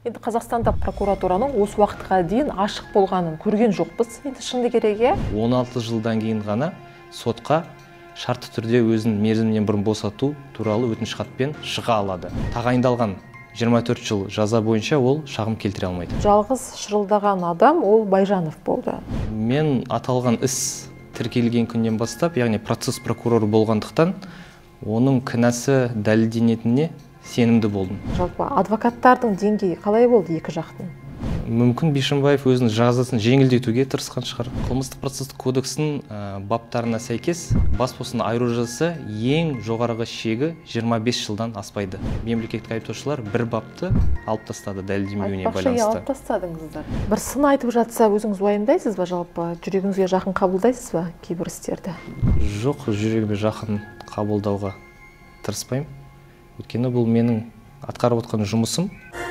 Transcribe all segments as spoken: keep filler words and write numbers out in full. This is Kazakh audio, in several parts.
Енді Қазақстанда прокуратураның осы уақытқа дейін ашық болғанын көрген жоқпыз. Енді шынды керек. он алты жылдан кейін ғана сотқа шартты түрде өзін мерзімінен бұрын босату туралы өтініш хатпен шыға алады. Тағайындалған жиырма төрт жыл жаза бойынша ол шағым келтіре алмайды. Жалғыз шырылдаған адам ол Байжанов болды. Мен аталған іс тіркелген күннен бастап, яғни процесс прокуроры болғандықтан, оның кінәсі дәлелденетініне сенімді болдым. Жалпы адвокаттардың деңгейі қалай болды екі жақтың? Мүмкін Бишімбаев өзінің жазасын жеңілдетуге тырысқан шығар. Қылмыстық процесстік кодекстің баптарына сәйкес бас бостандығынан айыру жазасы ең жоғарғы шегі жиырма бес жылдан аспайды. Мемлекеттік айыптаушылар бір бапты алып тастады дәлелдемеуіне байланысты. Алып тастадыңыздар. Бір сын айтып жатса, өзіңіз уайымдайсыз ба, жалпы жүрегіңізге жақын қабылдайсыз ба кейбір істерді? Жоқ, жүрегіме жақын қабылдауға тырыспаймын. Өйткені бұл менің атқарып отқан жұмысым.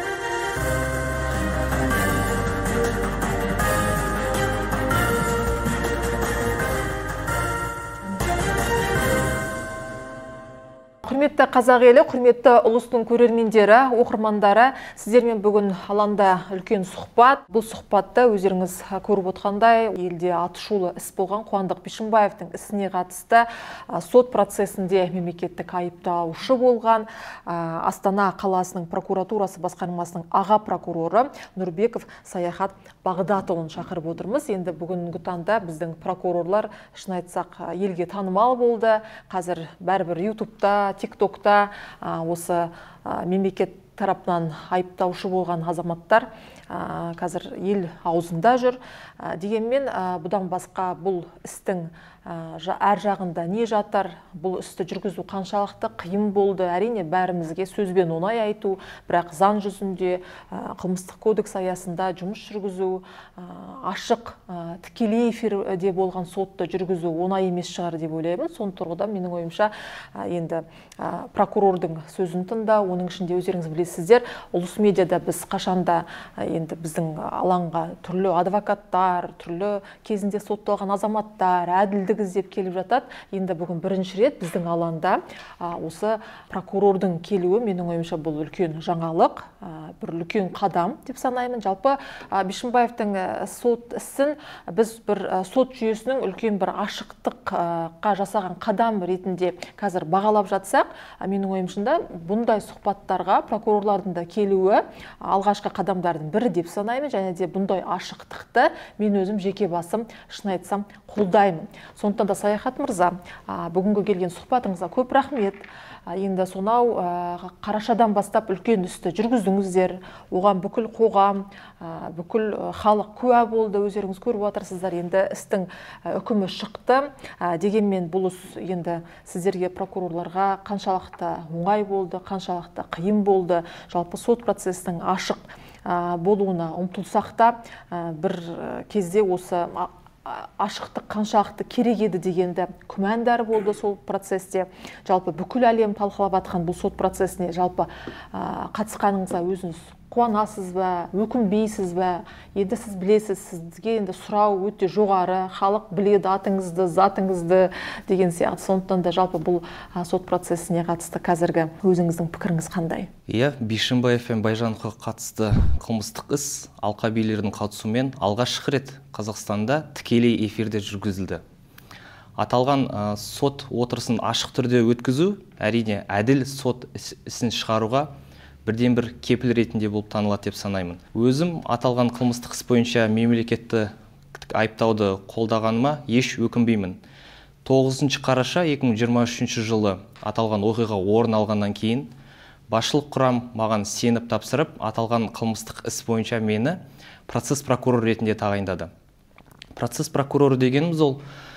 Құрметті қазақ елі, құрметті ұлыстың көрермендері, оқырмандары, сіздермен бүгін алаңда үлкен сұхбат. Бұл сұхбатта өздеріңіз көріп отқандай, елде атышулы іс болған Қуандық Бишімбаевтың ісіне қатысты сот процесінде мемлекеттік айыпталушы болған Астана қаласының прокуратурасы басқармасының аға прокуроры Нұрбеков Саяхат Бағдатұлын шақырып отырмыз. Енді бүгінгі таңда біздің прокурорлар, шын айтсақ, елге танымал болды. Қазір бәрібір ютубта, тиктокта осы мемлекет тарапынан айыптаушы болған азаматтар қазір ел аузында жүр. Дегенмен бұдан басқа бұл істің әр жағында не жатар, бұл істі жүргізу қаншалықты қиын болды. Әрине бәрімізге сөзбен оңай айту, бірақ заң жүзінде қылмыстық кодекс аясында жұмыс жүргізу, ашық тікелей эфирде болған сотты жүргізу оңай емес шығар деп ойлаймын. Сон тұрғыда менің ойымша енді прокурордың сөзін тыңдау, оның ішінде өздеріңіз білесіздер, ұлыс медиада біз қашанда енді біздің алаңға түрлі адвокаттар, түрлі кезінде сотталған азаматтар, әділдік іздеп келіп жатады. Енді бүгін бірінші рет біздің алаңда осы прокурордың келуі менің ойымша бұл үлкен жаңалық, бір үлкен қадам деп санаймын. Жалпы Бишімбаевтың сот ісін біз бір сот жүйесінің үлкен бір ашықтыққа жасаған қадам ретінде қазір бағалап жатсақ, менің ойымша бұндай сұхбаттарға прокурорлардың да келуі алғашқы қадамдардың бірі деп санаймын, және де бұндай ашықтықты мен өзім жеке басым шын айтсам қолдаймын. Сондықтан да Саяхат мырза, бүгінгі келген сұхбатыңызға көп рахмет. Енді сонау қарашадан бастап үлкен істі жүргіздіңіздер, оған бүкіл қоғам, бүкіл халық куә болды, өздеріңіз көріп отырсыздар. Енді істің үкімі шықты. Дегенмен бұл іс енді сіздерге, прокурорларға қаншалықты оңай болды, қаншалықты қиын болды. Жалпы сот процесінің ашық болуына ұмтылсақ та, бір кезде осы ашықтық қаншалықты керек еді дегенді күмәндар болды сол процесте. Жалпы бүкіл әлем талқылап атқан бұл сот процесіне жалпы қатысқаныңызға өзіңіз қуанасыз ба, өкінбейсіз ба? Енді сіз білесіз, сізге енді сұрау өте жоғары, халық біледі атыңызды, затыңызды деген сияқты. Сондықтан да жалпы бұл сот процесіне қатысты қазіргі өзіңіздің пікіріңіз қандай? Иә, Бишімбаев пен Байжановқа қатысты қылмыстық іс алқабилердің қатысуымен алғашқы рет Қазақстанда тікелей эфирде жүргізілді. Аталған сот отырысын ашық түрде өткізу, әрине әділ сот ісін шығаруға бірден бір кепіл ретінде болып танылады деп санаймын. Өзім аталған қылмыстық іс бойынша мемлекетті айыптауды қолдағаныма еш өкінбеймін. тоғызыншы қараша екі мың жиырма үшінші жылы аталған оқиға орын алғаннан кейін басшылық құрам маған сеніп тапсырып, аталған қылмыстық іс бойынша мені процесс прокурор ретінде тағайындады. Процесс прокуроры дегеніміз ол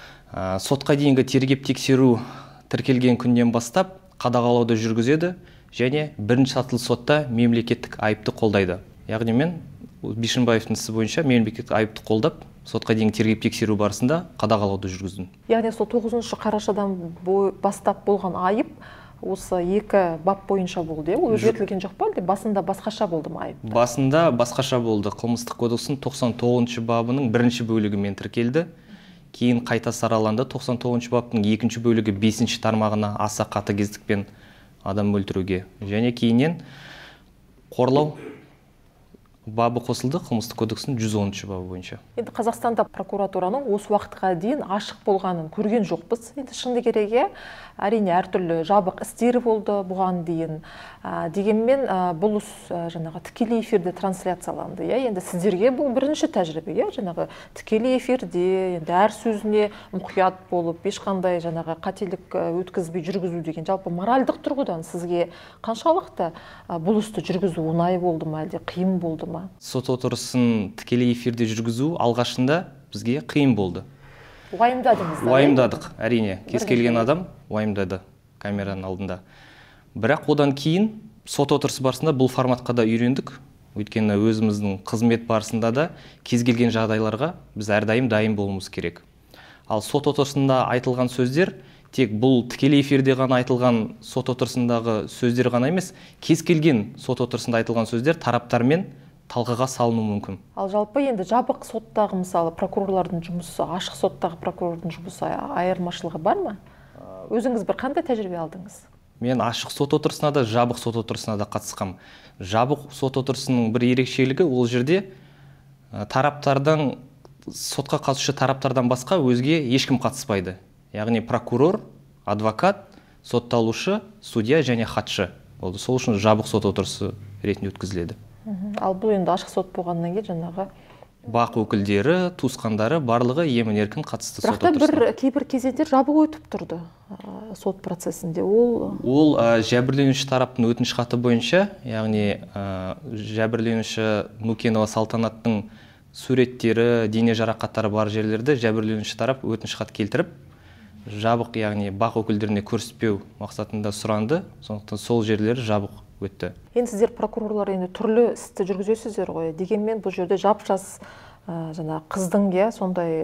сотқа дейінгі тергеп тексеру тіркелген күннен бастап қадағалауды жүргізеді және бірінші сатылы сотта мемлекеттік айыпты қолдайды. Яғни мен Бишімбаевтың ісі бойынша мемлекеттік айыпты қолдап, сотқа дейін тергеп тексеру барысында қадағалауды жүргіздім. Яғни сол тоғызыншы қарашадан бастап болған айып осы екі бап бойынша болды, ол өзгертілген жоқ па, басында басқаша болды ма айып? Басында басқаша болды. Қылмыстық кодекстің тоқсан тоғызыншы бабының бірінші бөлігімен тіркелді. Кейін қайта сараланды. тоқсан тоғызыншы баптың екінші бөлігі бесінші тармағына аса қатыгездікпен адам өлтіруге және кейіннен қорлау бабы қосылды қылмыстық кодекстің жүз оныншы бабы бойынша. Енді Қазақстанда прокуратураның осы уақытқа дейін ашық болғанын көрген жоқпыз. Енді шынды кереге әрине әртүрлі жабық істері болды бұған дейін. Ә, дегенмен ә, бұл іс ә, жаңағы тікелей эфирде трансляцияланды. Иә? Енді сіздерге бұл бірінші тәжірибе. Иә? Жаңағы тікелей эфирде енді әр сөзіне мұқият болып, ешқандай жаңағы қателік өткізбей жүргізу деген жалпы моральдық тұрғыдан сізге қаншалықты ә, бұл істі жүргізу оңай болды ма, әлде қиын болды ма? Сот отырысын тікелей эфирде жүргізу алғашында бізге қиын болды. Уайымдадыңыз да? Уайымдадық, әрине. Кез келген адам уайымдады камераның алдында. Бірақ одан кейін сот отырысы барысында бұл форматқа да үйрендік. Өйткені өзіміздің қызмет барысында да кез келген жағдайларға біз әрдайым дайын болуымыз керек. Ал сот отырысында айтылған сөздер тек бұл тікелей эфирде ғана айтылған сот отырысындағы сөздер ғана емес, кез келген сот отырысында айтылған сөздер тараптармен талқыға салыну мүмкін. Ал жалпы енді жабық соттағы мысалы прокурорлардың жұмысы, ашық соттағы прокурордың жұмысы айырмашылығы бар ма? Өзіңіз бір қандай тәжірибе алдыңыз? Мен ашық сот отырысына да, жабық сот отырысына да қатысқам. Жабық сот отырысының бір ерекшелігі ол жерде тараптардан, сотқа қатысушы тараптардан басқа өзге ешкім қатыспайды. Яғни прокурор, адвокат, сотталушы, судья және хатшы. Болды. Сол үшін жабық сот отырысы ретінде өткізіледі. Ал бұл енді ашық сот болғаннан кейін жаңағы бақ өкілдері, туысқандары барлығы емін-еркін қатысты сот отырысына. Бірақ та бір кейбір кезеңдер жабық өтіп тұрды сот процесінде. Ол ол жәбірленуші тараптың өтініш хаты бойынша, яғни жәбірленуші Нукенова Салтанаттың суреттері, дене жарақаттары бар жерлерді жәбірленуші тарап өтініш хат келтіріп, жабық, яғни бақ өкілдеріне көрсетпеу мақсатында сұранды. Сондықтан сол жерлері жабық өтті. Енді сіздер прокурорлар енді түрлі істі жүргізесіздер ғой. Дегенмен бұл жерде жап-жас жаңа қыздың иә сондай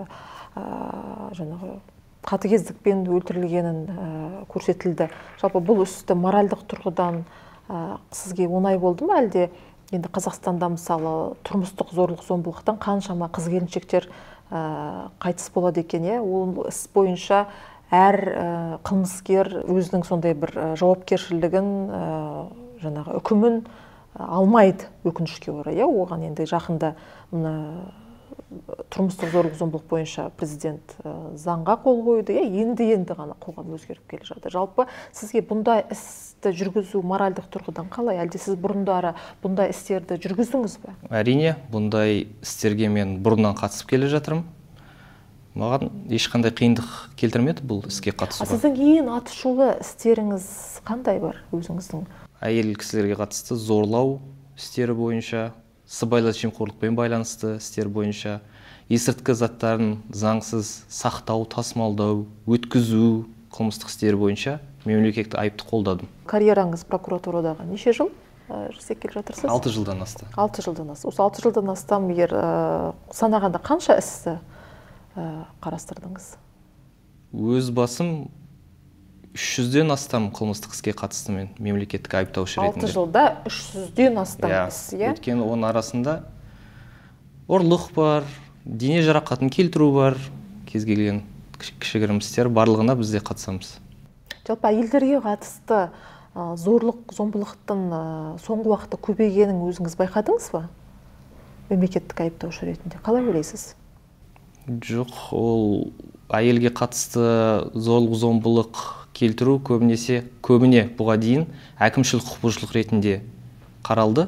жаңағы қатыгездікпен өлтірілгенін көрсетілді. Жалпы бұл істі моральдық тұрғыдан сізге оңай болды ма, әлде енді Қазақстанда мысалы тұрмыстық зорлық зомбылықтан қаншама қыз-келіншектер қайтыс болады екен, иә? Ол іс бойынша әр қылмыскер өзінің сондай бір жауапкершілігін, жаңағы үкімін алмайды өкінішке орай. Оған енді жақында мына тұрмыстық зорлық зомбылық бойынша президент заңға қол қойды. Енді-енді ғана қоғам өзгеріп келе жатыр. Жалпы сізге бұндай істі жүргізу моральдық тұрғыдан қалай? Әлде сіз бұрындары бұндай істерді жүргіздіңіз бе? Әрине, бұндай істерге мен бұрыннан қатысып келе жатырмын. Маған ешқандай қиындық келтірмеді бұл іске қатысуға. Сіздің ең атышулы істеріңіз қандай бар өзіңіздің? Әйел кісілерге қатысты зорлау істері бойынша, сыбайлас жемқорлықпен байланысты істер бойынша, есірткі заттарын заңсыз сақтау, тасымалдау, өткізу қылмыстық істері бойынша мемлекеттік айыпты қолдадым. Карьераңыз прокуратурадағы неше жыл жасап келе жатырсыз? алты жылдан асты. алты жылдан асты. Осы алты жылдан астам егер санағанда қанша істі қарастырдыңыз? Өз басым үш жүзден астам қылмыстық іске қатысты мен мемлекеттік айыптаушы ретінде. алты жылда үш жүзден астам іс, иә? Өйткені оның арасында ұрлық бар, дене жарақатын келтіру бар, кез келген кішігірім істер барлығына біз де қатысамыз. Жалпы әйелдерге қатысты зорлық, зомбылықтың соңғы уақытта көбейгенін өзіңіз байқадыңыз ба? Мемлекеттік айыптаушы ретінде. Қалай ойлайсыз? Жоқ, ол әйелге қатысты зорлық, зомбылық келтіру көбінесе, көбіне бұға дейін әкімшілік құқық бұзушылық ретінде қаралды.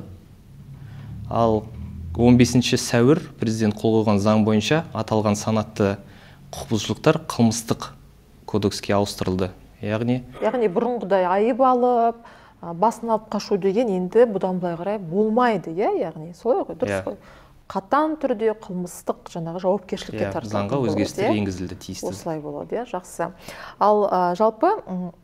Ал он бесінші сәуір президент қол қойған заң бойынша аталған санатты құқық бұзушылықтар қылмыстық кодекске ауыстырылды. Яғни яғни бұрынғыдай айып алып, басын алып қашу деген енді бұдан былай қарай болмайды, иә? Яғни солай ғой, дұрыс қой. Қатаң түрде қылмыстық жаңағы жауапкершілікке тартылады. Заңға өзгерістер енгізілді, тиісті. Осылай болады, иә, жақсы. Ал жалпы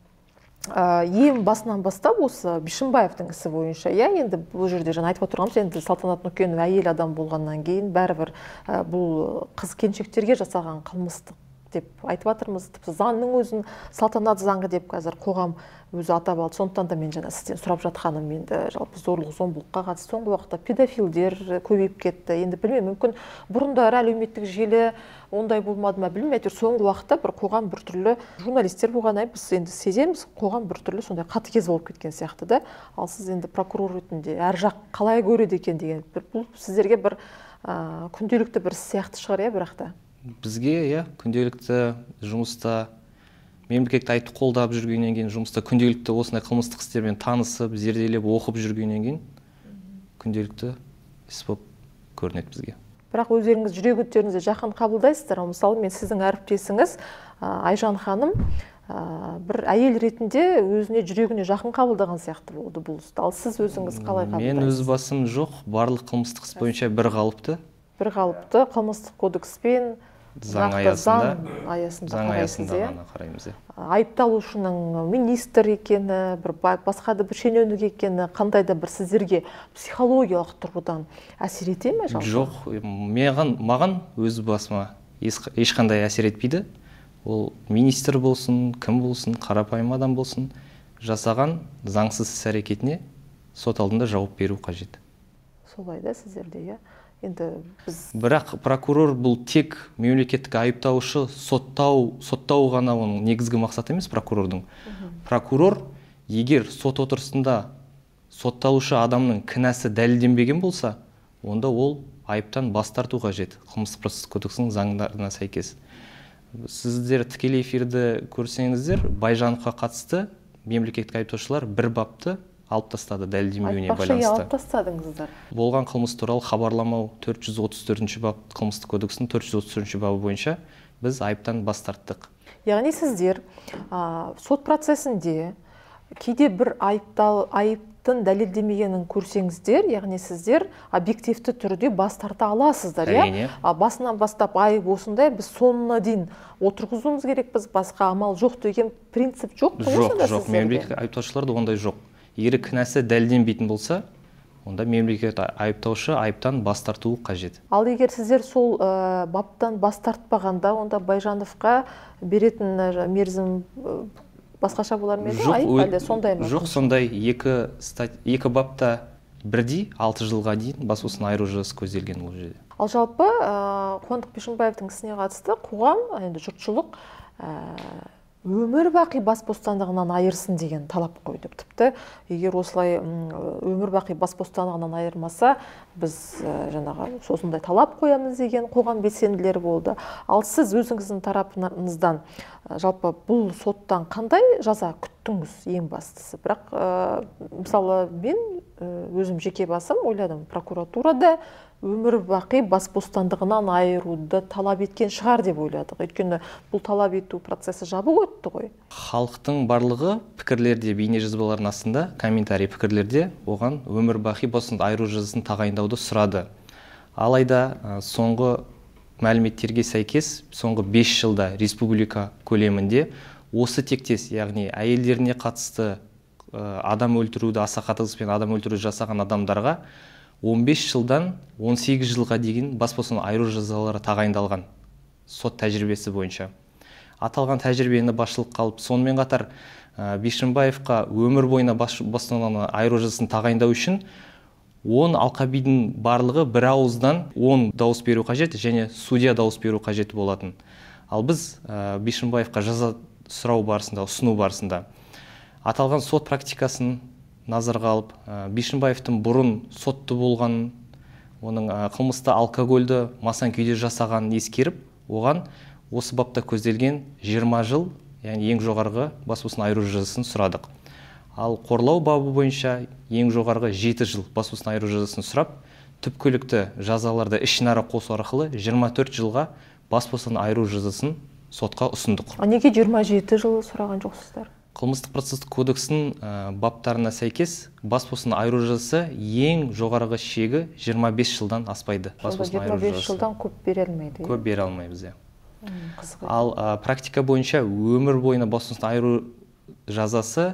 ең басынан бастап осы Бишімбаевтың ісі бойынша, иә, енді бұл жерде жаңа айтып отырғанымыз, енді Салтанат Нукенова әйел адам болғаннан кейін бәрібір бұл қыз-келіншектерге жасаған қылмыстық деп айтып жатырмыз. Тіпті заңның өзін салтанат заңы деп қазір қоғам өзі атап алды. Сондықтан да мен жаңа сізден сұрап жатқаным, енді жалпы зорлық зомбылыққа қатысты соңғы уақытта педофилдер көбейіп кетті. Енді білмеймін, мүмкін бұрындары әлеуметтік желі ондай болмады ма білмеймін, әйтеуір соңғы уақытта бір қоғам біртүрлі, журналистер болғаннан кейін біз енді сеземіз, қоғам біртүрлі сондай қатыгез болып кеткен сияқты да. Ал сіз енді прокурор ретінде әр жақ қалай көреді екен деген, бұл сіздерге бір ә, күнделікті бір сияқты шығар, иә, бірақ та бізге иә күнделікті жұмыста мемлекетті айтып қолдап жүргеннен кейін, жұмыста күнделікті осындай қылмыстық істермен танысып, зерделеп, оқып жүргеннен кейін күнделікті іс болып көрінеді бізге. Бірақ өздеріңіз жүрегіңізде жақын қабылдайсыздар. Мысалы, мен сіздің әріптесіңіз Айжан ханым бір әйел ретінде өзіне жүрегіне жақын қабылдаған сияқты болды бұл істі. Ал сіз өзіңіз қалай қабылдайсыз? Мен өз басым жоқ, барлық қылмыстық іс бойынша бір қалыпты. Бір қалыпты қылмыстық кодекспен заң аясында заң аясында ғана қараймыз. Айыпталушының министр екені, бір басқа да бір шенеунік екені қандай да бір сіздерге психологиялық тұрғыдан әсер ете ме жалпы? Жоқ, маған маған өз басыма ешқандай әсер етпейді. Ол министр болсын, кім болсын, қарапайым адам болсын, жасаған заңсыз іс әрекетіне сот алдында жауап беру қажет. Солай да сіздерде, иә. Енді біз... Бірақ прокурор бұл тек мемлекеттік айыптаушы соттау, соттау ғана оның негізгі мақсаты емес прокурордың. Прокурор егер сот отырысында сотталушы адамның кінәсі дәлелденбеген болса, онда ол айыптан бас тарту қажет. Қылмыстық процестік кодексінің заңдарына сәйкес. Сіздер тікелей эфирді көрсеңіздер, Байжановқа қатысты мемлекеттік айыптаушылар бір бапты алып тастады дәлелденбеуіне байланысты. Алып тастадыңыздар. Болған қылмыс туралы хабарламау төрт жүз отыз төртінші бап қылмыстық кодексінің төрт жүз отыз төртінші бабы бойынша біз айыптан бас тарттық. Яғни сіздер а, сот процесінде кейде бір айыптал айыптың дәлелдемегенін көрсеңіздер, яғни сіздер объективті түрде бас тарта аласыздар, иә? Басынан бастап айып осындай, біз соңына дейін отырғызуымыз керекпіз, басқа амал жоқ деген принцип жоқ қой? Жоқ, жоқ, мемлекеттік айыптаушыларда ондай жоқ. Егер кінәсі дәлелденбейтін болса, онда мемлекет айыптаушы айыптан бас тартуы қажет. Ал егер сіздер сол ә, баптан бас тартпағанда, онда Байжановқа беретін мерзім ә, басқаша болар ме еді? Айып әлде сондай ма? Жоқ, сондай екі, екі бапта бірдей алты жылға дейін бас бостандығынан айыру жазасы көзделген ол жерде. Ал жалпы ә, Қуандық Бишімбаевтың ісіне қатысты қоғам, енді жұртшылық ә, өмір бақи бас бостандығынан айырсын деген талап қойды. Тіпті егер осылай өмір бақи бас бостандығынан айырмаса, біз жаңағы осындай талап қоямыз деген қоғам белсенділері болды. Ал сіз өзіңіздің тарапыңыздан жалпы бұл соттан қандай жаза күттіңіз ең бастысы? Бірақ мысалы мен өзім жеке басым ойладым, прокуратурада өмір бақи бас бостандығынан айыруды талап еткен шығар деп ойладық. Өйткені бұл талап ету процесі жабық өтті ғой. Халықтың барлығы пікірлерде, бейне жазбалардың астында, комментарий пікірлерде оған өмір бақи бас бостандығынан айыру жазасын тағайындауды сұрады. Алайда соңғы мәліметтерге сәйкес, соңғы бес жылда республика көлемінде осы тектес, яғни әйелдеріне қатысты адам өлтіруді, аса қатал іспен адам өлтіруді жасаған адамдарға он бес жылдан он сегіз жылға дейін бас бостандығынан айыру жазалары тағайындалған сот тәжірибесі бойынша. Аталған тәжірибені басшылыққа алып, сонымен қатар Бишімбаевқа өмір бойына бас бостандығынан айыру жазасын тағайындау үшін он алқабидің барлығы бір ауыздан он дауыс беру қажет және судья дауыс беру қажет болатын. Ал біз Бишімбаевқа жаза сұрау барысында, ұсыну барысында аталған сот практикасын назарға алып, Бишімбаевтың бұрын сотты болғанын, оның қылмысты алкогольді масан күйде жасағанын ескеріп, оған осы бапта көзделген жиырма жыл, яғни ең жоғарғы бас бостандығынан айыру жазасын сұрадық. Ал қорлау бабы бойынша ең жоғарғы жеті жыл бас бостандығынан айыру жазасын сұрап, түпкілікті жазаларды ішінара қосу арқылы жиырма төрт жылға бас бостандығынан айыру жазасын сотқа ұсындық. А неге жиырма жеті жыл сұраған жоқсыздар? Қылмыстық процестік кодексінің баптарына сәйкес бас бостандығынан айыру жазасы ең жоғарғы шегі жиырма бес жылдан аспайды. жиырма бес жылдан көп бере алмайды. Көп бере алмаймыз. Ал практика бойынша өмір бойына бас бостандығынан айыру жазасы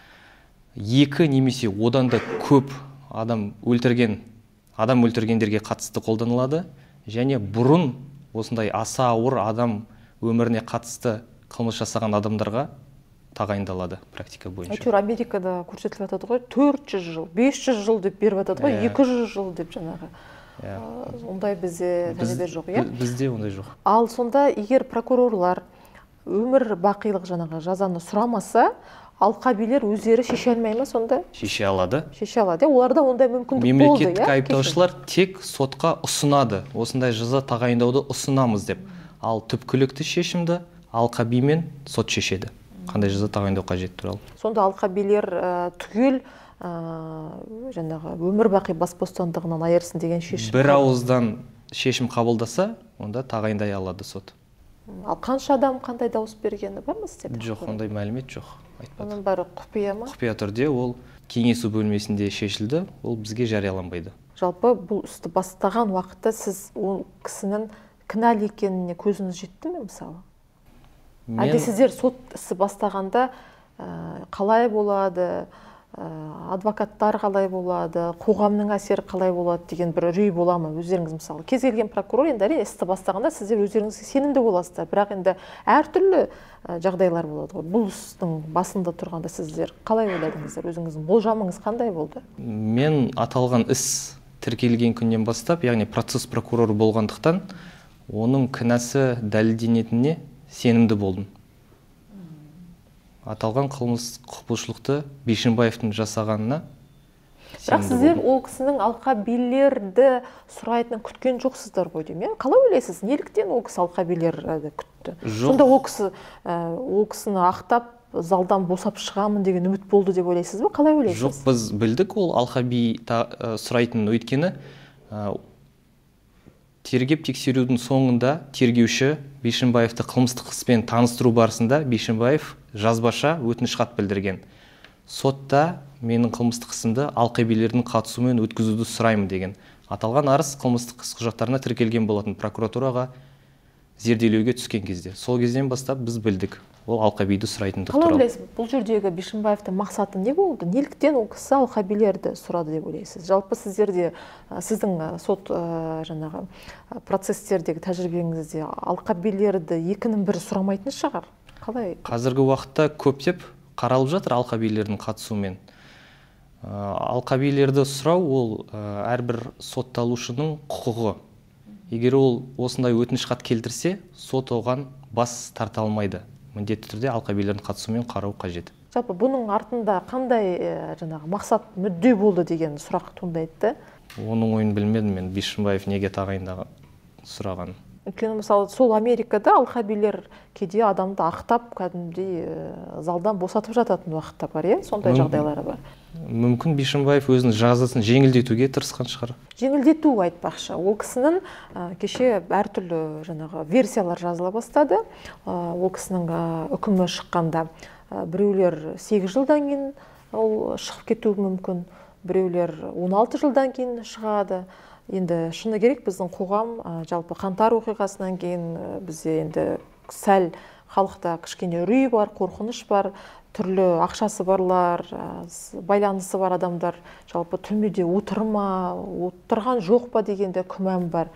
екі немесе одан да көп адам өлтірген адам өлтіргендерге қатысты қолданылады, және бұрын осындай аса ауыр адам өміріне қатысты қылмыс жасаған адамдарға тағайындалады практика бойынша. Әйтеуір Америкада көрсетіліп жатады ғой, төрт жүз жыл, бес жүз жыл деп беріп жатады ғой, екі жүз жыл деп жаңағы. Ондай бізде тәжірибе жоқ, иә? Бізде ондай жоқ. Ал сонда егер прокурорлар өмір бақилық жаңағы жазаны сұрамаса, алқабилер өздері шеше алмай ма сонда? Шеше алады. Шеше алады. Оларда ондай мүмкіндік болды, иә? Мемлекеттік айыптаушылар тек сотқа ұсынады. Осындай жаза тағайындауды ұсынамыз деп. Ал түпкілікті шешімді алқаби мен сот шешеді. Қандай жаза тағайындау қажет туралы. Сонда алқабилер түгел жаңағы өмір бақи бас бостандығынан айырсын деген шешім. Бір ауыздан шешім қабылдаса, онда тағайындай алады сот. Ал қанша адам қандай дауыс бергені бар ма сізде? Жоқ, ондай мәлімет жоқ. Оның бәрі құпия ма? Құпия түрде, ол кеңесу бөлмесінде шешілді, ол бізге жарияланбайды. Жалпы бұл істі бастаған уақытта сіз ол кісінің кінәлі екеніне көзіңіз жетті ме мысалы? Әлде сіздер сот ісі бастағанда қалай болады, адвокаттар қалай болады, қоғамның әсері қалай болады деген бір үрей бола ма? Өздеріңіз мысалы кез келген прокурор енді әрине істі бастағанда сіздер өздеріңізге сенімді боласыздар, бірақ енді әртүрлі жағдайлар болады ғой. Бұл істің басында тұрғанда сіздер қалай ойладыңыздар? Өзіңіздің болжамыңыз қандай болды? Мен аталған іс тіркелген күннен бастап, яғни процесс прокуроры болғандықтан, оның кінәсі дәлелденетініне сенімді болдым. Аталған қылмыс құқықбұзушылықты Бишімбаевтың жасағанына бірақ сіздер ол кісінің алқабилерді сұрайтынын күткен жоқсыздар ғой деймін. Қалай ойлайсыз? Неліктен ол кісі алқабилерді күтті? Сонда ол кісі ол кісіні ақтап залдан босап шығамын деген үміт болды деп ойлайсыз ба? Қалай ойлайсыз? Жоқ, біз білдік ол алқаби сұрайтынын. Өйткені тергеп тексерудің соңында тергеуші Бишімбаевты қылмыстық іспен таныстыру барысында Бишімбаев жазбаша өтініш хат білдірген. Сотта менің қылмыстық ісімді алқабилердің қатысуымен өткізуді сұраймын деген. Аталған арыз қылмыстық іс құжаттарына тіркелген болатын, прокуратураға зерделеуге түскен кезде. Сол кезден бастап біз білдік, ол алқабиді сұрайтындық туралы. Қалай ойлайсыз, бұл жердегі Бишімбаевтың мақсаты не болды? Неліктен ол кісі алқабилерді сұрады деп ойлайсыз? Жалпы сіздерде, сіздің сот жаңағы процестердегі тәжірибеңізде алқабилерді екінің бірі сұрамайтын шығар? Қалай? Қазіргі уақытта көптеп қаралып жатыр алқабилердің қатысуымен. Алқабилерді сұрау ол әрбір сотталушының құқығы. Егер ол осындай өтініш хат келтірсе, сот оған бас тарта алмайды. Міндетті түрде алқабилердің қатысуымен қарау қажет. Жалпы бұның артында қандай жаңағы мақсат, мүдде болды деген сұрақ туындайды? Оның ойын білмедім мен, Бишімбаев неге тағайындаған сұраған. Өйткені мысалы сол Америкада алқабилер кейде адамды ақтап кәдімгідей залдан босатып жататын уақытта бар, иә? Сондай жағдайлары бар. Мүмкін Бишімбаев өзінің жазасын жеңілдетуге тырысқан шығар. Жеңілдету айтпақшы. Ол кісінің кеше әртүрлі жаңағы версиялар жазыла бастады. Ол кісінің үкімі шыққанда біреулер сегіз жылдан кейін ол шығып кетуі мүмкін, біреулер он алты жылдан кейін шығады. Енді шыны керек біздің қоғам жалпы қаңтар оқиғасынан кейін бізде енді сәл халықта кішкене үрей бар, қорқыныш бар, түрлі ақшасы барлар, байланысы бар адамдар жалпы түрмеде отыр ма, отырған жоқ па дегенде күмән бар.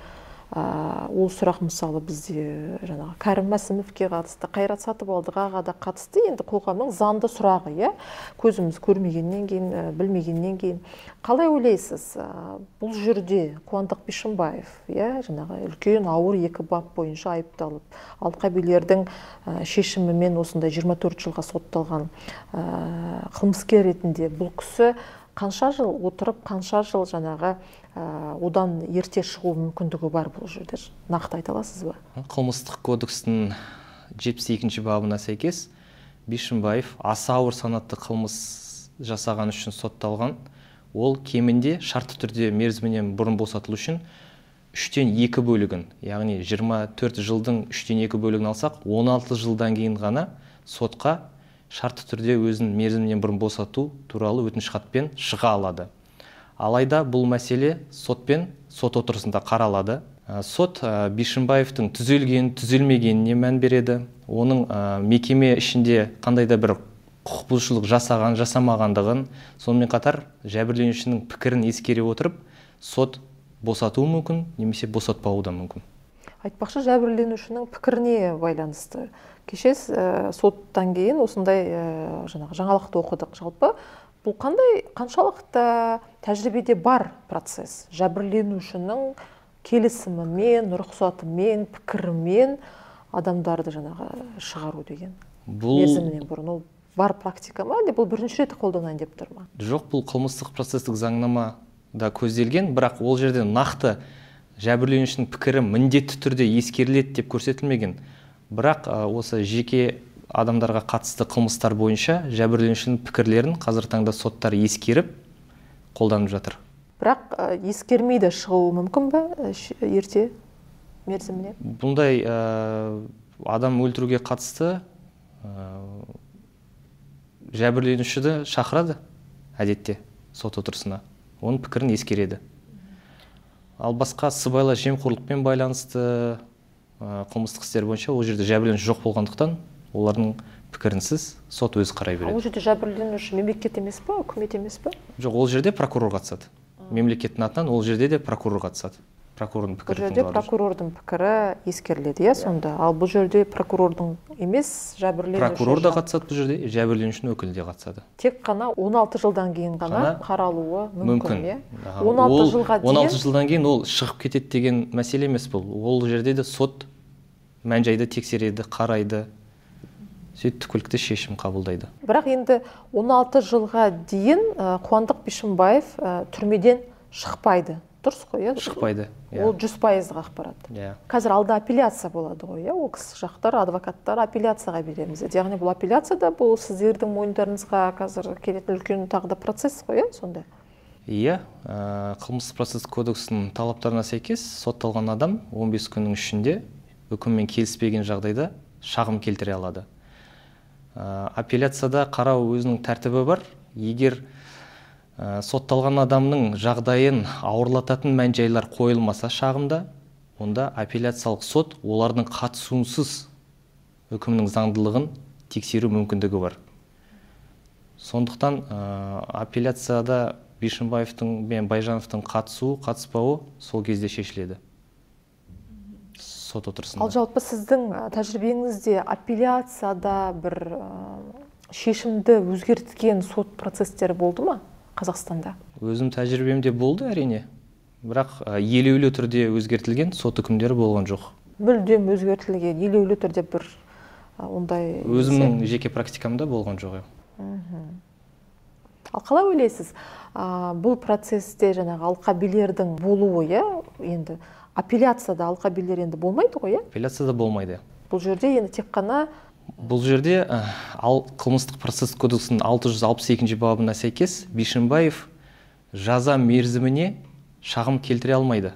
Ол сұрақ мысалы бізде жаңағы Кәрім Мәсімовке қатысты, Қайрат Сатыбалдыға да қатысты, енді қоғамның заңды сұрағы, иә? Көзіміз көрмегеннен кейін, білмегеннен кейін. Қалай ойлайсыз, бұл жерде Қуандық Бишімбаев, иә, жаңағы үлкен ауыр екі бап бойынша айыпталып, алқабилердің шешімімен осындай жиырма төрт жылға сотталған қылмыскер ретінде бұл кісі қанша жыл отырып, қанша жыл жаңағы одан ерте шығу мүмкіндігі бар бұл жерде? Нақты айта аласыз ба? Қылмыстық кодекстің жетпіс екінші бабына сәйкес Бишімбаев аса ауыр санатты қылмыс жасаған үшін сотталған. Ол кемінде шартты түрде мерзімінен бұрын босатылу үшін үштен екі бөлігін, яғни жиырма төрт жылдың үштен екі бөлігін алсақ, он алты жылдан кейін ғана сотқа шартты түрде өзін мерзімінен бұрын босату туралы өтініш хатпен шыға алады. Алайда бұл мәселе сотпен сот отырысында қаралады. Сот Бишімбаевтың түзелген, түзелмегеніне мән береді. Оның мекеме ішінде қандай да бір құқық бұзушылық жасаған, жасамағандығын, сонымен қатар жәбірленушінің пікірін ескере отырып, сот босатуы мүмкін, немесе босатпауы да мүмкін. айтпақшы жәбірленушінің пікіріне байланысты. Кеше ә, соттан кейін осындай ә, жаңағы жаңалықты оқыдық. Жалпы бұл қандай қаншалықты тәжірибеде бар процесс? Жәбірленушінің келісімімен, рұқсатымен, пікірімен адамдарды жаңағы шығару деген. Бұл мерзімінен бұрын ол бар практика ма, әлде бұл бірінші рет қолданайын деп тұр ма? Жоқ, бұл қылмыстық процестік заңнамада көзделген, бірақ ол жерде нақты жәбірленушінің пікірі міндетті түрде ескеріледі деп көрсетілмеген. Бірақ осы жеке адамдарға қатысты қылмыстар бойынша жәбірленушінің пікірлерін қазір таңда соттар ескеріп қолданып жатыр. Бірақ ескермейді шығуы мүмкін бе ерте мерзіміне? Бұндай ә, адам өлтіруге қатысты ә, жәбірленушіді шақырады әдетте сот отырысына, оның пікірін ескереді. Ал басқа сыбайлас жемқорлықпен байланысты ә, қылмыстық істер бойынша ол жерде жәбірленуші жоқ болғандықтан олардың пікірінсіз сот өзі қарай береді. Ол жерде жәбірленуші мемлекет емес пе, үкімет емес пе? Жоқ, ол жерде прокурор қатысады. Мемлекеттің атынан ол жерде де прокурор қатысады. Прокурордың пікірі. Бұл жерде прокурордың пікірі ескеріледі, иә, сонда. Ал бұл жерде прокурордың емес, жәбірленуші. Прокурор да қатысады бұл жерде, жәбірленушінің өкілі де қатысады. Тек қана он алты жылдан кейін ғана қаралуы мүмкін, иә? он алты жылға дейін. он алты жылдан кейін ол шығып кетеді деген мәселе емес бұл. Ол жерде де сот мән-жайды тексереді, қарайды. Сөйтіп түпкілікті шешім қабылдайды. Бірақ енді он алты жылға дейін Қуандық Бишімбаев түрмеден шықпайды. Дұрыс қой, иә? Шықпайды. Ол жүз пайыздық ақпарат. Қазір алда апелляция болады ғой, иә? Ол кісі жақтар, адвокаттар апелляцияға береміз. Яғни бұл апелляцияда бұл сіздердің мойындарыңызға қазір келетін үлкен тағы да процесс қой, иә, сонда? Иә, қылмыстық процесс кодексінің талаптарына сәйкес сотталған адам он бес күннің ішінде үкіммен келіспеген жағдайда шағым келтіре алады. Апелляцияда қарау өзінің тәртібі бар. Егер сотталған адамның жағдайын ауырлататын мән-жайлар қойылмаса шағымда, онда апелляциялық сот олардың қатысуынсыз үкімнің заңдылығын тексеру мүмкіндігі бар. Сондықтан апелляцияда Бишімбаевтың мен Байжановтың қатысуы, қатыспауы сол кезде шешіледі. Сот отырысында. Ал жалпы сіздің тәжірибеңізде апелляцияда бір шешімді өзгерткен сот процестері болды ма Қазақстанда? Өзім тәжірибемде болды әрине. Бірақ елеулі түрде өзгертілген сот үкімдері болған жоқ. Мүлдем өзгертілген, елеулі түрде бір ондай... Өзімнің жеке практикамда болған жоқ. Ал қалай ойлайсыз, бұл процесте жаңағы алқабилердің болуы, енді апелляцияда алқабилер енді болмайды ғой, иә? Апелляцияда болмайды. Бұл жерде енді тек қана... Бұл жерде ал қылмыстық процесс кодексінің алты жүз алпыс екінші бабына сәйкес Бишімбаев жаза мерзіміне шағым келтіре алмайды.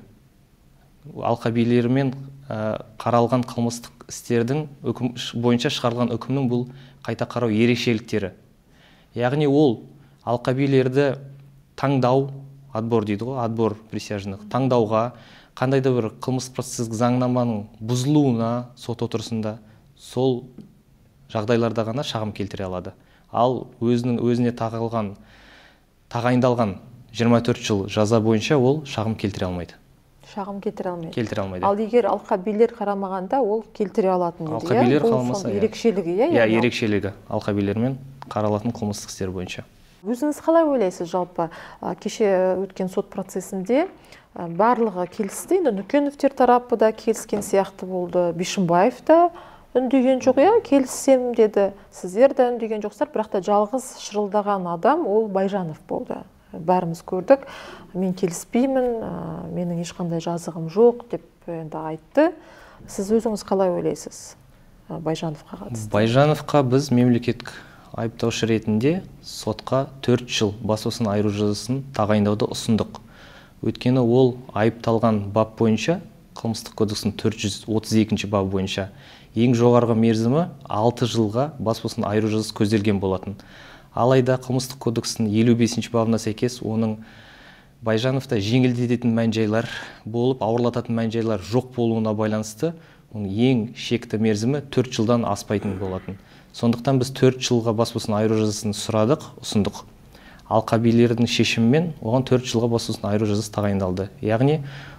Алқабилермен қаралған қылмыстық істердің бойынша шығарылған үкімнің бұл қайта қарау ерекшеліктері. Яғни ол алқабилерді таңдау, отбор дейді ғой, отбор присяжных, таңдауға, қандай да бір қылмыстық процестік заңнаманың бұзылуына сот отырысында сол жағдайларда ғана шағым келтіре алады. Ал өзінің өзіне тағылған, тағайындалған жиырма төрт жыл жаза бойынша ол шағым келтіре алмайды. Шағым келтіре алмайды. Келтіре алмайды. Ал егер алқабилер қарамағанда ол келтіре алатын еді. Алқабилер қалмаса, ерекшелігі, иә? Иә, ерекшелігі алқабилермен қаралатын қылмыстық істер бойынша. Өзіңіз қалай ойлайсыз жалпы? Кеше өткен сот процесінде барлығы келісті, енді Нүкеновтер тарапы да келіскен сияқты болды. Бишімбаев та үндеген жоқ, иә, келіссем деді. Сіздер де үндеген жоқсыздар, бірақ та жалғыз шырылдаған адам ол Байжанов болды. Бәріміз көрдік. Мен келіспеймін, менің ешқандай жазығым жоқ деп енді айтты. Сіз өзіңіз қалай ойлайсыз Байжановқа қатысты? Байжановқа біз мемлекеттік айыптаушы ретінде сотқа төрт жыл бас бостандығынан айыру жазасын тағайындауды ұсындық. Өйткені ол айыпталған бап бойынша, қылмыстық кодекстің төрт жүз отыз екінші бабы бойынша ең жоғарғы мерзімі алты жылға бас бостандығынан айыру жазасы көзделген болатын. Алайда қылмыстық кодекстің елу бесінші бабына сәйкес оның Байжановта жеңілдететін мән-жайлар болып, ауырлататын мән-жайлар жоқ болуына байланысты, оның ең шекті мерзімі төрт жылдан аспайтын болатын. Сондықтан біз төрт жылға бас бостандығынан айыру жазасын сұрадық, ұсындық. Алқабилердің шешімімен оған төрт жылға бас бостандығынан айыру жазасы тағайындалды. Яғни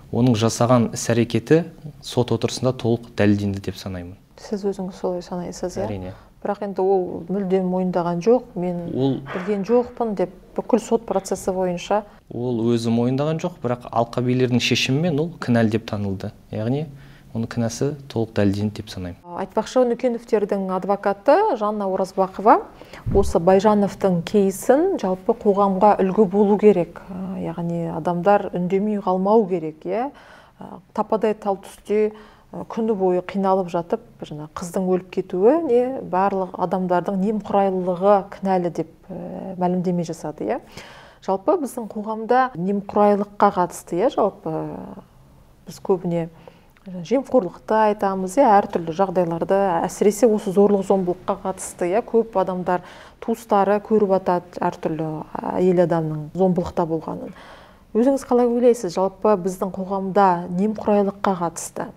оның жасаған іс-әрекеті сот отырысында толық дәлелденді деп санаймын. Сіз өзіңіз солай санайсыз, иә? Әрине. Бірақ енді ол мүлдем мойындаған жоқ, мен Ол білген жоқпын деп бүкіл сот процесі бойынша. Ол өзі мойындаған жоқ, бірақ алқабилердің шешімімен ол кінәлі деп танылды. Яғни оның кінәсі толық дәлелденді деп санаймын. Айтпақшы, Нүкеновтердің адвокаты Жанна Оразбақова осы Байжановтың кейсін жалпы қоғамға үлгі болу керек. Яғни адамдар үндемей қалмау керек, иә? Тападай тал түсте күні бойы қиналып жатып, жаңа қыздың өліп кетуі не барлық адамдардың немқұрайлылығы кінәлі деп мәлімдеме жасады, иә? Жалпы біздің қоғамда немқұрайлыққа қатысты, иә, жалпы біз көбіне жемқорлықты айтамыз, иә, әртүрлі жағдайларды, әсіресе осы зорлық-зомбылыққа қатысты, иә, көп адамдар туыстары көріп атады әртүрлі әйел адамның зомбылықта болғанын. Өзіңіз қалай ойлайсыз, жалпы біздің қоғамда немқұрайлыққа қатысты?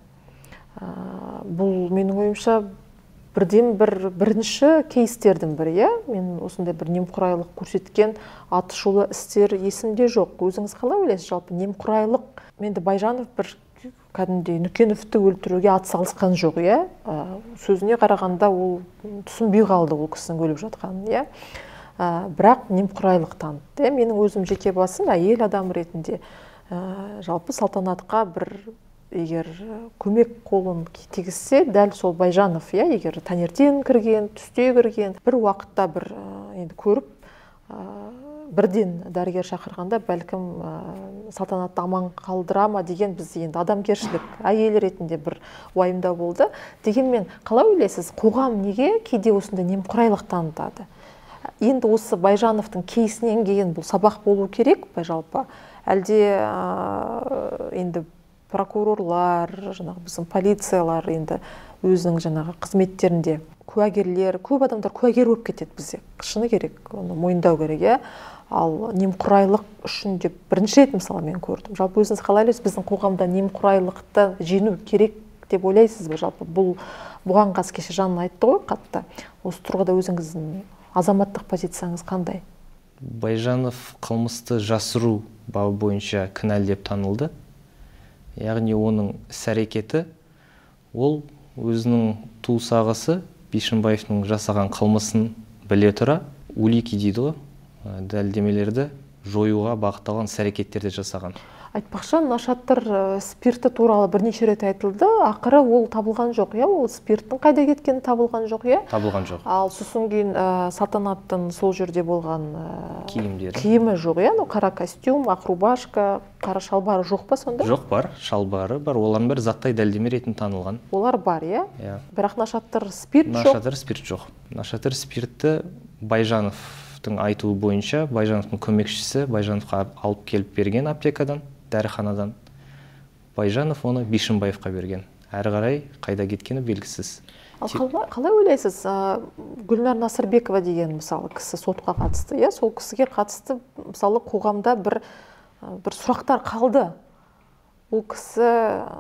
Бұл менің ойымша бірден бір бірінші кейстердің бірі, иә? Мен осындай бір немқұрайлық көрсеткен атышулы істер есімде жоқ. Өзіңіз қалай ойлайсыз, жалпы немқұрайлық? Менде Байжанов бір кәдімгідей Нүкеновті өлтіруге атсалысқан жоқ, иә? Сөзіне қарағанда ол түсінбей қалды ол кісінің өліп жатқанын, иә? Бірақ немқұрайлық танытты. Менің өзім жеке басым әйел адам ретінде жалпы салтанатқа бір егер көмек қолын тигізсе, дәл сол Байжанов, иә, егер таңертең кірген, түсте кірген, бір уақытта бір енді көріп, бірден дәрігер шақырғанда бәлкім салтанатты аман қалдыра ма деген бізде енді адамгершілік әйел ретінде бір уайымдау болды. Дегенмен қалай ойлайсыз, қоғам неге кейде осындай немқұрайлық танытады? Енді осы Байжановтың кейсінен кейін бұл сабақ болу керек пе жалпы? Әлде енді прокурорлар, жаңағы біздің полициялар енді өзінің жаңағы қызметтерінде куәгерлер, көп адамдар куәгер болып кетеді бізде. Шыны керек, оны мойындау керек, иә. Ал немқұрайлық үшін деп бірінші рет мысалы мен көрдім. Жалпы өзіңіз қалай ойлайсыз, біздің қоғамда немқұрайлықты жеңу керек деп ойлайсыз ба? Жалпы бұл бұған қас кеше Жанна айтты ғой қатты. Осы тұрғыда өзіңіздің азаматтық позицияңыз қандай? Байжанов қылмысты жасыру бабы бойынша кінәлі деп танылды. Яғни оның іс-әрекеті ол өзінің туыс ағасы Бишімбаевтың жасаған қылмысын біле тұра улики дейді ғой, дәлелдемелерді жоюға бағытталған іс-әрекеттерді жасаған. Айтпақшы, нашаттар спирті туралы бірнеше рет айтылды, ақыры ол табылған жоқ, иә? Ол спирттің қайда кеткені табылған жоқ, иә? Табылған жоқ. Ал сосын кейін салтанаттың сол жерде болған киімдері. Киімі жоқ, иә? Қара костюм, ақ рубашка, қара шалбары жоқ па сонда? Жоқ, бар, шалбары бар. Олардың бәрі заттай дәлелдеме ретінде танылған. Олар бар, иә? Иә. Бірақ нашаттар спирт жоқ. Нашаттар спирт жоқ. Нашаттар спиртті Байжановтың айтуы бойынша Байжановтың көмекшісі Байжановқа алып келіп берген аптекадан, дәріханадан. Байжанов оны Бишімбаевқа берген. Әрі қарай қайда кеткені белгісіз. Ал қалай ойлайсыз, Гүлнар Насырбекова деген мысалы кісі сотқа қатысты, иә? Сол кісіге қатысты мысалы қоғамда бір бір сұрақтар қалды. Ол кісі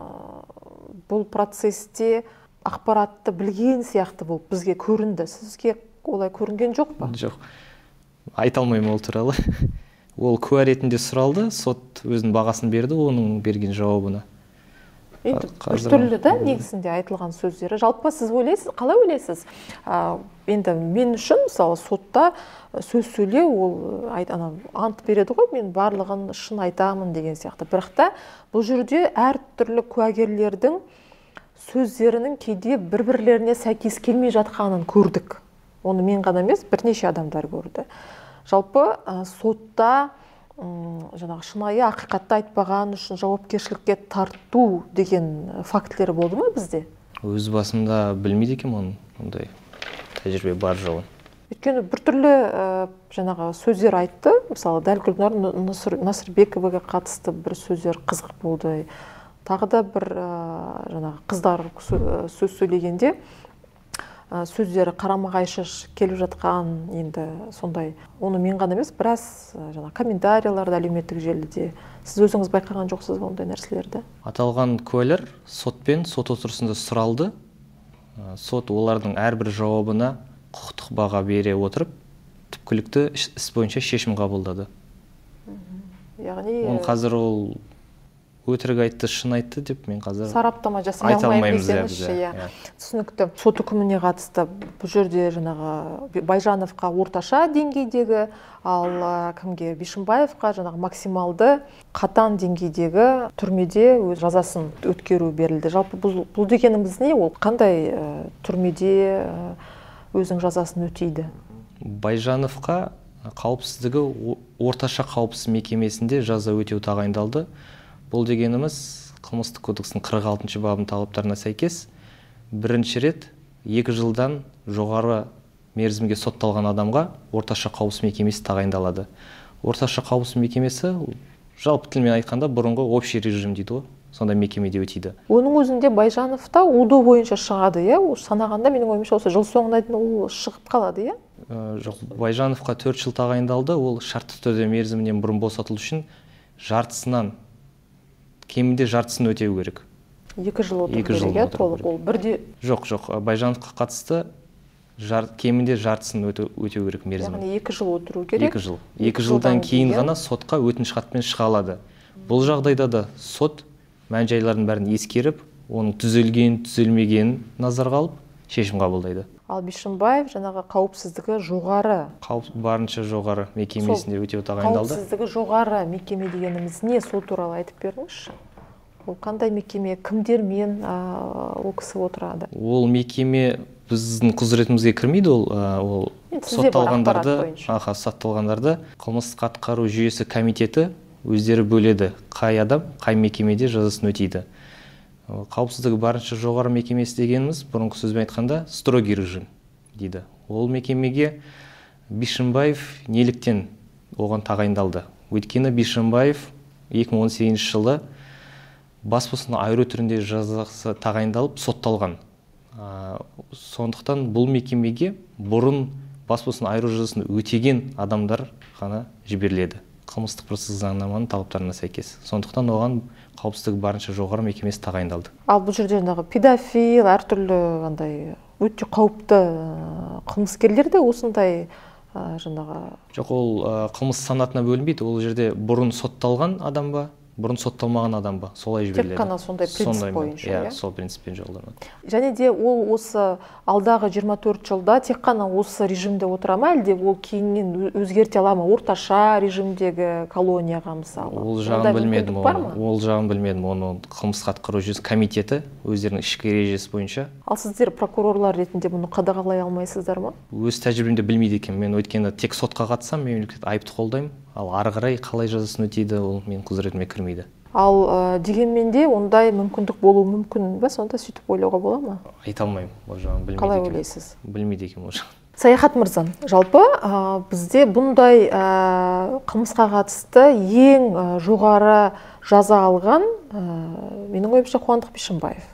бұл процесте ақпаратты білген сияқты болып бізге көрінді. Сізге олай көрінген жоқ па? Жоқ. Айта алмаймын ол туралы. Ол куә ретінде сұралды, сот өзінің бағасын берді оның берген жауабына. Енді түрлі да негізінде айтылған сөздері. Жалпы сіз ойлайсыз, қалай ойлайсыз? Енді мен үшін мысалы сотта сөз сөйлеу ол ант береді ғой, мен барлығын шын айтамын деген сияқты. Бірақ та бұл жерде әртүрлі куәгерлердің сөздерінің кейде бір-бірлеріне сәйкес келмей жатқанын көрдік. Оны мен ғана емес, бірнеше адамдар көрді. Жалпы сотта жаңағы шынайы ақиқатты айтпаған үшін жауапкершілікке тарту деген фактілері болды ма бізде? Өз басымда білмейді екем оның ондай тәжірибе бар жоғын. Өйткені біртүрлі жаңағы сөздер айтты. Мысалы, дәл Гүлнар Насырбековаға қатысты бір сөздер қызық болды. Тағы да бір жаңағы қыздар сөз сөйлегенде сөздері қарама-қайшы келіп жатқан, енді сондай, оны мен ғана емес, біраз жаңа комментарияларда әлеуметтік желіде. Сіз өзіңіз байқаған жоқсыз ба ондай нәрселерді? Аталған куәлер сотпен сот отырысында сұралды. Сот олардың әрбір жауабына құқықтық баға бере отырып, түпкілікті іс бойынша шешім қабылдады. Яғни оны қазір ол өтірік айтты, шын айтты деп мен қазір сараптама жасай алмаймын десеңізші. Иә, түсінікті. Сот үкіміне қатысты бұл жерде жаңағы Байжановқа орташа деңгейдегі, ал кімге, Бишімбаевқа жаңағы максималды қатаң деңгейдегі түрмеде өз жазасын өткеру берілді. Жалпы бұл, бұл дегеніміз не? Ол қандай ә, түрмеде ә, өзінің жазасын өтейді? Байжановқа қауіпсіздігі орташа қауіпсіз мекемесінде жаза өтеу тағайындалды. Бұл дегеніміз қылмыстық кодекстің қырық алтыншы бабының талаптарына сәйкес бірінші рет екі жылдан жоғары мерзімге сотталған адамға орташа қауіпсіз мекемесі тағайындалады. Орташа қауіпсіз мекемесі жалпы тілмен айтқанда бұрынғы общий режим дейді ғой, сондай мекемеде өтейді. Оның өзінде Байжановта УДО бойынша шығады, иә? Санағанда менің ойымша осы жыл соңына дейін ол шығып қалады, иә? Жоқ, Байжановқа төрт жыл тағайындалды. Ол шартты түрде мерзімінен бұрын босатылу үшін жартысынан кемінде жартысын өтеу керек. Екі жыл отыру керек, толық ол бірде. Жоқ, жоқ, Байжановқа қатысты жар, кемінде жартысын өтеу, өтеу керек мерзімі. Яғни екі жыл отыру керек. Екі жыл. Екі жылдан кейін ғана сотқа өтініш хатпен шыға алады. Бұл жағдайда да сот мән-жайлардың бәрін ескеріп, оның түзелген, түзелмегенін назарға алып, шешім қабылдайды. Ал Бишімбаев жаңағы қауіпсіздігі жоғары. Қауіп барынша жоғары мекемесінде өтеу тағайындалды. Қауіпсіздігі жоғары мекеме дегеніміз не, сол туралы айтып беріңізші? Ол қандай мекеме, кімдермен ол кісі отырады? Ол мекеме біздің құзыретімізге кірмейді, ол, ол сотталғандарды, аха, сотталғандарды қылмыстық атқару жүйесі комитеті өздері бөледі, қай адам, қай мекемеде жазасын өтейді. Қауіпсіздігі барынша жоғары мекемесі дегеніміз, бұрынғы сөзбен айтқанда, строгий режим дейді. Ол мекемеге Бишімбаев неліктен оған тағайындалды? Өйткені Бишімбаев екі мың он сегізінші жылы бас бостандығынан айыру түрінде жазасы тағайындалып сотталған. Сондықтан бұл мекемеге бұрын бас бостандығынан айыру жазасын өтеген адамдар ғана жіберіледі. Қылмыстық процесстік заңнаманың талаптарына сәйкес. Сондықтан оған қауіпсіздігі барынша жоғары мекемесі тағайындалды. Ал бұл жерде жаңағы педофил, әртүрлі андай өте қауіпті қылмыскерлер де осындай жаңағы. Жоқ, ол қылмыс санатына бөлінбейді. Ол жерде бұрын сотталған адам ба, бұрын сотталмаған адам ба, солай жіберіледі. Тек қана сондай принцип бойынша, иә? Сол принциппен жолданады. Және де ол осы алдағы жиырма төрт жылда тек қана осы режимде отыра ма, әлде ол кейіннен өзгерте ала ма, орташа режимдегі колонияға мысалы? Ол жағын білмедім, ол жағын білмедім. Оны қылмыстық атқару жүйесі комитеті өздерінің ішкі ережесі бойынша. Ал сіздер прокурорлар ретінде бұны қадағалай алмайсыздар ма? Өз тәжірибемде білмейді екен. Мен өйткені тек сотқа қатысам, мемлекет айыпты қолдаймын. Ал ары қарай қалай жазасын өтейді, ол мен құзыретіме кірмейді. Ал ә, дегенмен де ондай мүмкіндік болуы мүмкін бе, сонда сөйтіп ойлауға бола ма? Айта алмаймын, ол жағын білмейді. Қалай ойлайсыз? Білмейді екен ол жағын. Саяхат мырза, жалпы ә, бізде бұндай ә, қылмысқа қатысты ең ә, жоғары жаза алған ә, менің ойымша Қуандық Бишімбаев.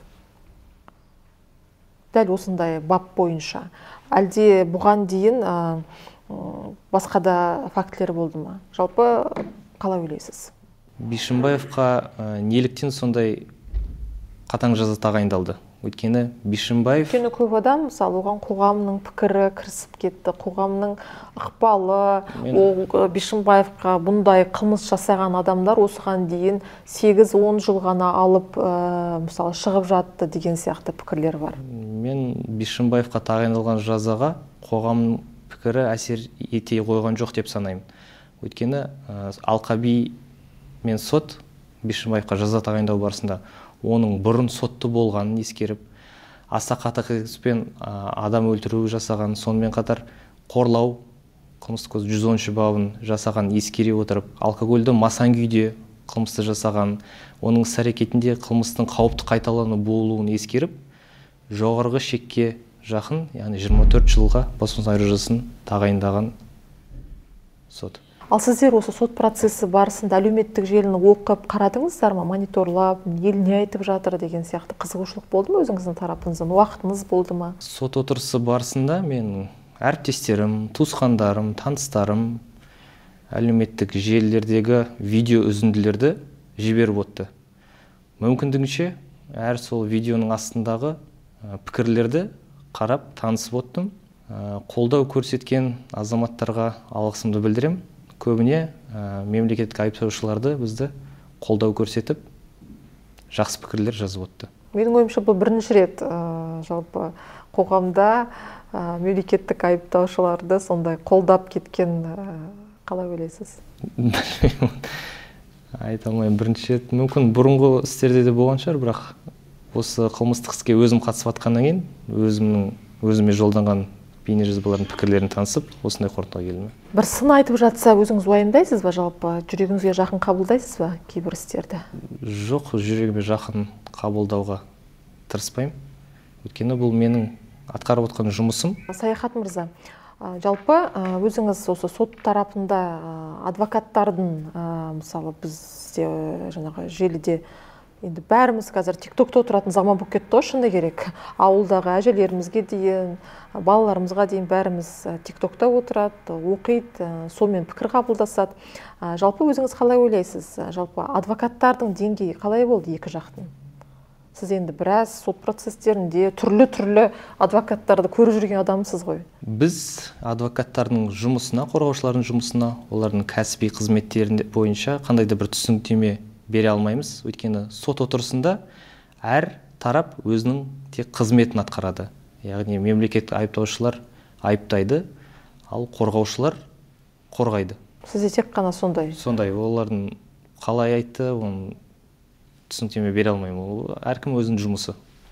Дәл осындай бап бойынша. Әлде бұған дейін ә, басқа да фактілер болды ма? Жалпы қалай ойлайсыз? Бишімбаевқа неліктен сондай қатаң жаза тағайындалды? Өйткені Бишімбаев... Өйткені көп адам, мысалы, оған қоғамның пікірі кірісіп кетті, қоғамның ықпалы, ол Бишімбаевқа бұндай қылмыс жасаған адамдар осыған дейін сегіз он жыл ғана алып, мысалы, шығып жатты деген сияқты пікірлер бар. Мен Бишімбаевқа тағайындалған жазаға қоғамның пікірі әсер ете қойған жоқ деп санаймын. Өйткені Алқаби мен сот Бишімбаевқа жаза тағайындау барысында оның бұрын сотты болғанын ескеріп, аса қатаң қылмыспен адам өлтіру жасаған, сонымен қатар қорлау, қылмыстық кодекстің жүз оныншы бабын жасаған ескере отырып, алкогольді масаң күйде қылмысты жасаған, оның іс-әрекетінде қылмыстың қауіпті қайталану болуын ескеріп, жоғарғы шекке жақын, яғни жиырма төрт жылға бас бостандығынан айыру жазасын тағайындаған сот. Ал сіздер осы сот процесі барысында әлеуметтік желіні оқып қарадыңыздар ма, мониторлап, ел не айтып жатыр деген сияқты қызығушылық болды ма өзіңіздің тарапыңыздан, уақытыңыз болды ма? Сот отырысы барысында мен әріптестерім, туысқандарым, таныстарым әлеуметтік желілердегі видео үзінділерді жіберіп өтті. Мүмкіндігінше әр сол видеоның астындағы пікірлерді қарап танысып өттім. Қолдау көрсеткен азаматтарға алғысымды білдірем. Көбіне мемлекеттік айыптаушыларды бізді қолдау көрсетіп, жақсы пікірлер жазып отты. Менің ойымша бұл бірінші рет жалпы қоғамда мемлекеттік айыптаушыларды сондай қолдап кеткен, қалай ойлайсыз? Айта алмаймын, бірінші рет. Мүмкін бұрынғы істерде де болған шығар, бірақ осы қылмыстық іске өзім қатысып жатқаннан кейін өзімнің өзіме жолданған бейнежазбалардың пікірлерін танысып, осындай қорытындыға келдім. Бір сын айтып жатса, өзіңіз уайымдайсыз ба, жалпы жүрегіңізге жақын қабылдайсыз ба кейбір істерді? Жоқ, жүрегіме жақын қабылдауға тырыспаймын. Өйткені бұл менің атқарып отқан жұмысым. Саяхат мырза, жалпы өзіңіз осы сот тарапында адвокаттардың, мысалы бізде жаңағы желіде енді бәріміз қазір тиктокта отыратын заман болып кетті ғой, шыны керек. Ауылдағы әжелерімізге дейін, балаларымызға дейін бәріміз тиктокта отырады, оқиды, сонымен пікір қабылдасады. Жалпы өзіңіз қалай ойлайсыз? Жалпы адвокаттардың деңгейі қалай болды екі жақтың? Сіз енді біраз сот процестерінде түрлі-түрлі адвокаттарды көріп жүрген адамсыз ғой. Біз адвокаттардың жұмысына, қорғаушылардың жұмысына, олардың кәсіби қызметтерінде бойынша қандай да бір түсініктеме бере алмаймыз. Өйткені сот отырысында әр тарап өзінің тек қызметін атқарады. Яғни мемлекеттік айыптаушылар айыптайды, ал қорғаушылар қорғайды. Сізде тек қана сондай? Сондай. Олардың қалай айтты, оны түсініктеме бере алмаймын. Ол әркім өзінің жұмысы.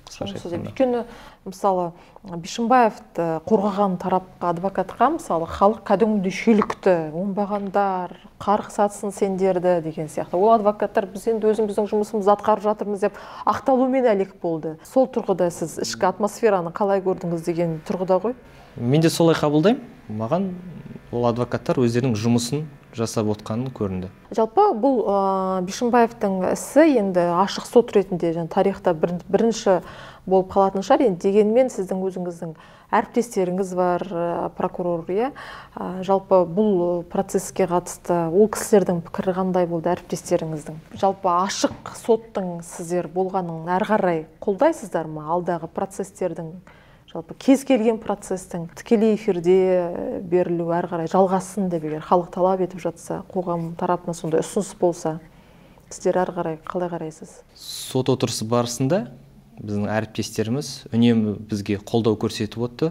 Өйткені мысалы Бишімбаевты қорғаған тарапқа, адвокатқа мысалы халық кәдімгідей шүйлікті, оңбағандар, қарғыс атсын сендерді деген сияқты. Ол адвокаттар біз енді өзіміздің жұмысымызды атқарып жатырмыз деп ақталумен әлек болды. Сол тұрғыда сіз ішкі атмосфераны қалай көрдіңіз деген тұрғыда ғой? Мен де солай қабылдаймын. Маған ол адвокаттар өздерінің жұмысын жасап отқанын көрінді. Жалпы бұл Бишімбаевтың ісі енді ашық сот ретінде тарихта бірінші болып қалатын шығар. Енді дегенмен сіздің өзіңіздің әріптестеріңіз бар, прокурор, иә. Жалпы бұл процеске қатысты ол кісілердің пікірі қандай болды, әріптестеріңіздің? Жалпы ашық соттың сіздер болғанын әрі қарай қолдайсыздар ма? Алдағы процестердің, жалпы кез келген процестің тікелей эфирде берілу әрі қарай жалғасын деп егер халық талап етіп жатса, қоғам тарапынан сондай ұсыныс болса, сіздер әрі қарай қалай қарайсыз? Сот отырысы барысында біздің әріптестеріміз үнемі бізге қолдау көрсетіп отты.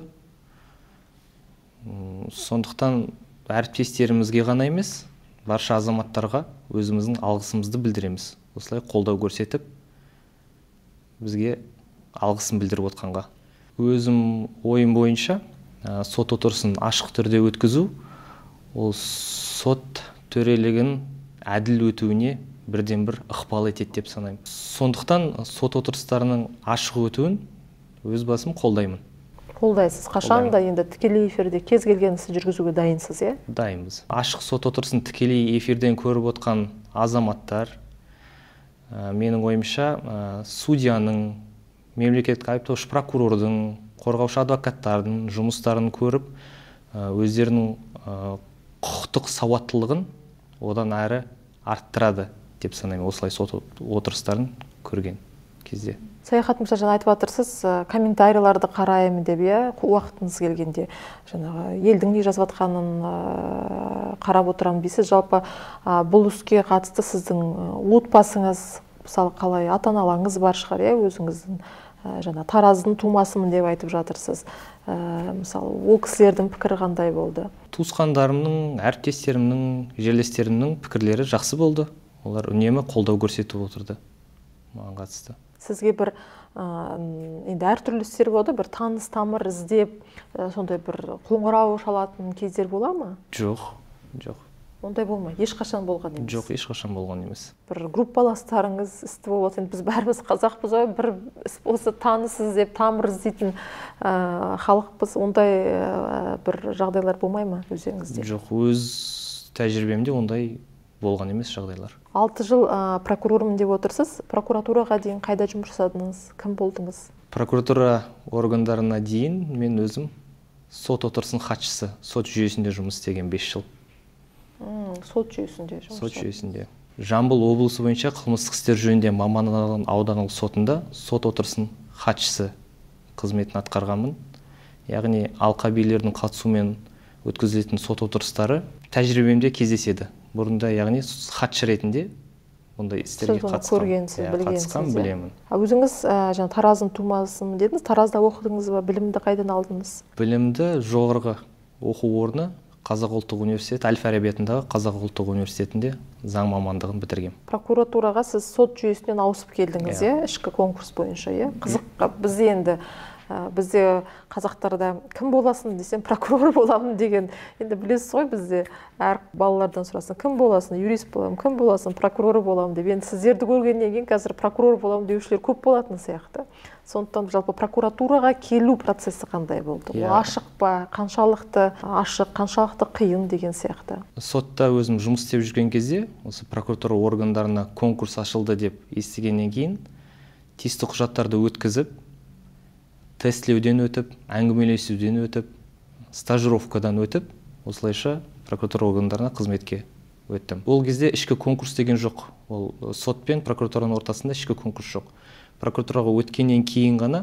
Сондықтан әріптестерімізге ғана емес, барша азаматтарға өзіміздің алғысымызды білдіреміз. Осылай қолдау көрсетіп, бізге алғысын білдіріп отқанға. Өзім ойым бойынша сот отырысын ашық түрде өткізу, ол сот төрелігін әділ өтуіне бірден бір ықпал етеді деп санаймын. Сондықтан сот отырыстарының ашық өтуін өз басым қолдаймын. Қолдайсыз. Қашан да енді тікелей эфирде кез келген ісі жүргізуге дайынсыз, иә? Дайынбыз. Ашық сот отырысын тікелей эфирден көріп отқан азаматтар, менің ойымша, судьяның, мемлекеттік айыптаушы прокурордың, қорғаушы адвокаттардың жұмыстарын көріп, өздерінің құқықтық сауаттылығын одан әрі арттырады деп санаймын, осылай сот отырыстарын көрген кезде. Саяхат мырза, жаңа айтып жатырсыз, комментарийларды қараймын деп, иә, уақытыңыз келгенде жаңағы елдің не жазып жатқанын қарап отырамын дейсіз. Жалпы бұл іске қатысты сіздің отбасыңыз, мысалы қалай, ата-аналарыңыз бар шығар, иә, өзіңіздің жаңа Тараздың тумасымын деп айтып жатырсыз. Мысалы, ол кісілердің пікірі қандай болды? Туысқандарымның, әріптестерімнің, жерлестерімнің пікірлері жақсы болды. Олар үнемі қолдау көрсетіп отырды маған қатысты. Сізге бір енді әртүрлі істер болды, бір таныс тамыр іздеп, сондай бір қоңырау шалатын кездер бола ма? Жоқ, жоқ. Ондай болмайды, ешқашан болған емес? Жоқ, ешқашан болған емес. Бір группаластарыңыз істі болып отыр, біз бәріміз қазақпыз ғой, бір осы таныс іздеп, тамыр іздейтін халықпыз, ондай бір жағдайлар болмай ма өздеріңізде? Жоқ, өз тәжірибемде ондай болған емес жағдайлар. Алты жыл прокурормын деп отырсыз, прокуратураға дейін қайда жұмыс жасадыңыз, кім болдыңыз? Прокуратура органдарына дейін мен өзім сот отырысының хатшысы, сот жүйесінде жұмыс істеген бес жыл. Сот жүйесінде жұмыс. Сот жүйесінде. Жамбыл облысы бойынша қылмыстық істер жөнінде мамандандырылған аудандық сотында сот отырысының хатшысы қызметін атқарғанмын. Яғни алқабилердің қатысуымен өткізілетін сот отырыстары тәжірибемде кездеседі. Бұрында, яғни хатшы ретінде ондай істерге қатысқан, көргенсіз, білгенсіз. Қатысқан, білемін. Өзіңіз жаңа Тараздың тумасымын дедіңіз, Таразда оқыдыңыз ба, білімді қайдан алдыңыз? Білімді жоғарғы оқу орны Қазақ ұлттық университеті, Әл-Фараби атындағы Қазақ ұлттық университетінде заң мамандығын бітіргем. Прокуратураға сіз сот жүйесінен ауысып келдіңіз, иә, ішкі конкурс бойынша, иә? Қызық, біз енді бізде қазақтарда кім боласың десем прокурор боламын деген, енді білесіз ғой, бізде әр балалардан сұрасын, кім боласың, юрист боламын, кім боласың, прокурор боламын деп. Енді сіздерді көргеннен кейін қазір прокурор боламын деушілер көп болатын сияқты. Сондықтан жалпы прокуратураға келу процесі қандай болды? Ол ашық па, қаншалықты ашық, қаншалықты қиын деген сияқты. Сотта өзім жұмыс істеп жүрген кезде, осы прокуратура органдарына конкурс ашылды деп естігеннен кейін, тиісті құжаттарды өткізіп, тестлеуден өтіп, әңгімелесуден өтіп, стажировкадан өтіп, осылайша прокуратура органдарына қызметке өттім. Ол кезде ішкі конкурс деген жоқ. Ол сот пен прокуратураның ортасында ішкі конкурс жоқ. Прокуратураға өткеннен кейін ғана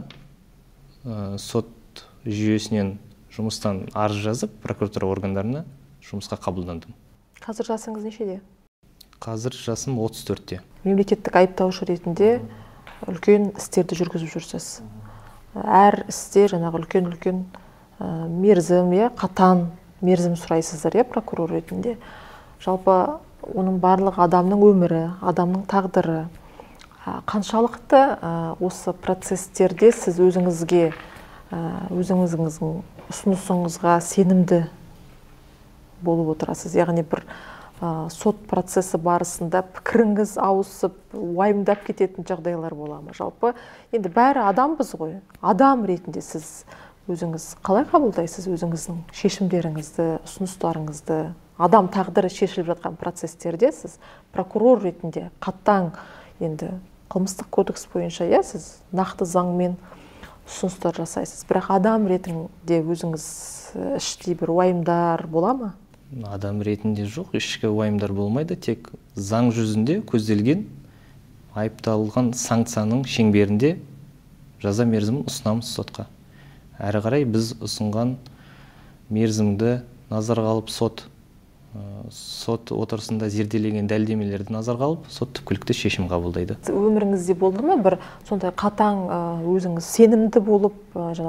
сот жүйесінен жұмыстан арыз жазып, прокуратура органдарына жұмысқа қабылдандым. Қазір жасыңыз нешеде? Қазір жасым отыз төртте. Мемлекеттік айыптаушы ретінде үлкен істерді жүргізіп жүрсіз. Әр істе жаңағы үлкен-үлкен мерзім, қатаң мерзім сұрайсыздар, прокурор ретінде. Жалпы оның барлық адамның өмірі, адамның тағдыры, қаншалықты осы процестерде сіз өзіңізге, өзіңіздің ұсынысыңызға сенімді болып отырасыз? Яғни бір сот процесі барысында пікіріңіз ауысып, уайымдап кететін жағдайлар бола ма? Жалпы енді бәрі адамбыз ғой. Адам ретінде сіз өзіңіз қалай қабылдайсыз өзіңіздің шешімдеріңізді, ұсыныстарыңызды? Адам тағдыры шешіліп жатқан процестерде сіз прокурор ретінде қатаң, енді қылмыстық кодекс бойынша, иә, сіз нақты заңмен ұсыныстар жасайсыз. Бірақ адам ретінде өзіңіз іштей бір уайымдар бола ма? Адам ретінде жоқ, ішкі уайымдар болмайды, тек заң жүзінде көзделген айыпталған санкцияның шеңберінде жаза мерзімін ұсынамыз сотқа. Әрі қарай біз ұсынған мерзімді назарға алып, сот сот отырысында зерделеген дәлелдемелерді назарға алып, сот түпкілікті шешім қабылдайды. Өміріңізде болды ма бір сондай қатаң өзіңіз сенімді болып,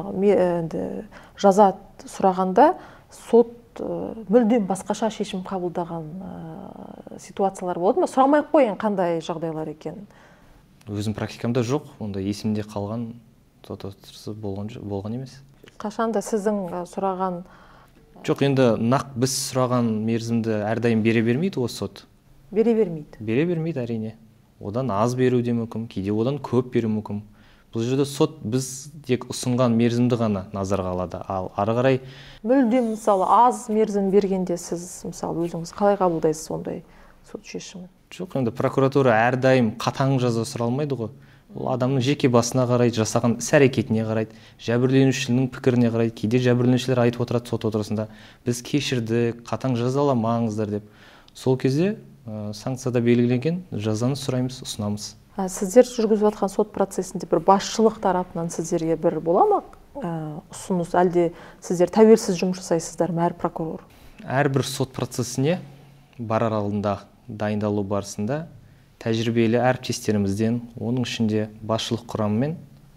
жаңағы жаза сұрағанда сот мүлдем басқаша шешім қабылдаған ситуациялар болды ма? Сұрамай-ақ қойын қандай жағдайлар екенін. Өзім практикамда жоқ, онда есімде қалған сот отырысы болған емес. Қашанда сіздің сұраған? Жоқ, енді нақ біз сұраған мерзімді әрдайым бере бермейді осы сот. Бере бермейді? Бере бермейді, әрине. Одан аз беру де мүмкін, кейде одан көп беру мүмкін. Бұл жерде сот біз тек ұсынған мерзімді ғана назарға алады. Ал ары қарай мүлдем мысалы аз мерзім бергенде сіз мысалы өзіңіз қалай қабылдайсыз сондай сот шешімін? Жоқ, енді прокуратура әрдайым қатаң жаза сұралмайды ғой. Ол адамның жеке басына қарайды, жасаған іс-әрекетіне қарайды, жәбірленушінің пікіріне қарайды. Кейде жәбірленушілер айтып отырады сот отырысында, біз кешірдік, қатаң жазаламаңыздар деп. Сол кезде санкцияда белгіленген жазаны сұраймыз, ұсынамыз. Сіздер жүргізіп жатқан сот процесінде бір басшылық тарапынан сіздерге бір бола ма ұсыныс, әлде сіздер тәуелсіз жұмыс жасайсыздар ма, әр прокурор? Әрбір сот процесіне барар алдында дайындалу барысында тәжірибелі әріптестерімізден, оның ішінде басшылық құрамымен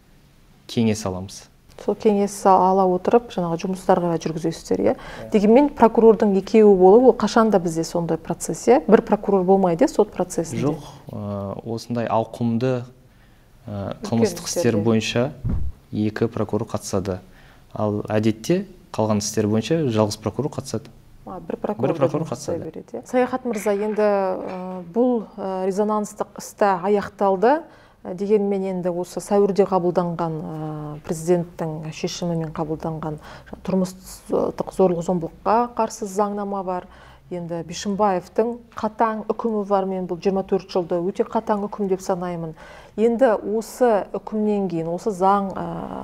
кеңес аламыз. Сол кеңес ала отырып, жаңағы жұмыстарға жүргізесіздер, иә? Дегенмен прокурордың екеуі болу, ол қашанда бізде сондай процесс, иә? Бір прокурор болмайды сот процесінде? Жоқ, осындай ауқымды қылмыстық істер бойынша екі прокурор қатысады. Ал әдетте қалған істер бойынша жалғыз прокурор қатысады. Бір прокурор қатысады. Саяхат мырза, енді бұл резонанстық істі аяқталды. Дегенмен енді осы сәуірде қабылданған президенттің шешімімен қабылданған тұрмыстық зорлық-зомбылыққа қарсы заңнама бар. Енді Бишімбаевтың қатаң үкімі бар, мен бұл жиырма төрт жылды өте қатаң үкім деп санаймын. Енді осы үкімнен кейін, осы заң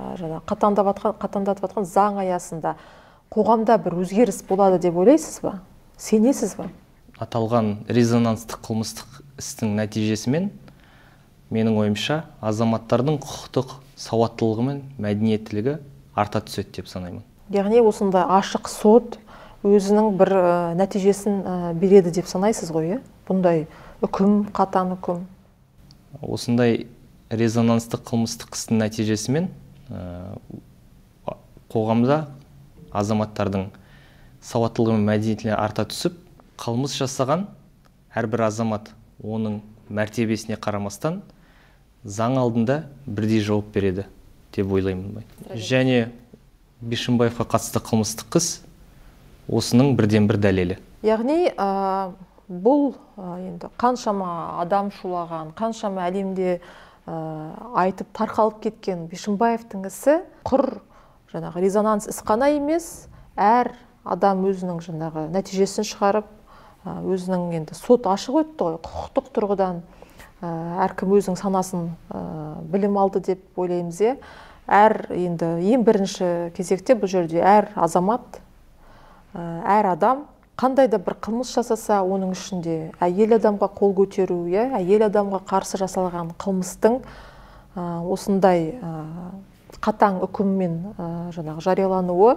қатаңдатып жатқан заң аясында қоғамда бір өзгеріс болады деп ойлайсыз ба? Сенесіз ба? Аталған резонанстық қылмыстық істің нәтижесімен менің ойымша азаматтардың құқықтық сауаттылығы мен мәдениеттілігі арта түседі деп санаймын. Яғни осында ашық сот өзінің бір нәтижесін береді деп санайсыз ғой, иә? Бұндай үкім, қатаң үкім? Осындай резонанстық қылмыстық істің нәтижесімен қоғамда азаматтардың сауаттылығы мен мәдениетіне арта түсіп, қылмыс жасаған әрбір азамат оның мәртебесіне қарамастан заң алдында бірдей жауап береді деп ойлаймын. Және Бишімбаевқа қатысты қылмыстық іс осының бірден бір дәлелі. Яғни бұл енді қаншама адам шулаған, қаншама әлемде айтып тарқалып кеткен Бишімбаевтың ісі құр жаңағы резонанс іс қана емес, әр адам өзінің жаңағы нәтижесін шығарып, өзінің енді сот ашық өтті ғой, құқықтық тұрғыдан әркім өзінің санасын білім алды деп ойлаймыз. Әр енді ең бірінші кезекте бұл жерде әр азамат, әр адам қандай да бір қылмыс жасаса, оның ішінде әйел адамға қол көтеру, әйел адамға қарсы жасалған қылмыстың осындай қатаң үкіммен жаңағы жариялануы